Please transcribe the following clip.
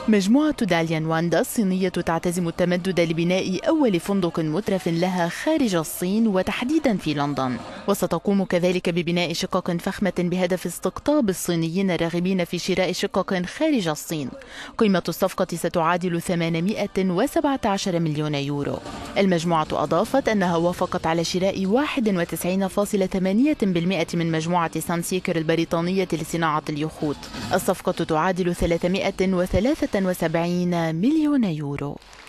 مجموعة داليان واندا الصينية تعتزم التمدد لبناء أول فندق مترف لها خارج الصين وتحديدا في لندن، وستقوم كذلك ببناء شقق فخمة بهدف استقطاب الصينيين الراغبين في شراء شقق خارج الصين. قيمة الصفقة ستعادل 817 مليون يورو. المجموعة أضافت أنها وافقت على شراء 91.8% من مجموعة سانسيكر البريطانية لصناعة اليخوت. الصفقة تعادل 373 مليون يورو.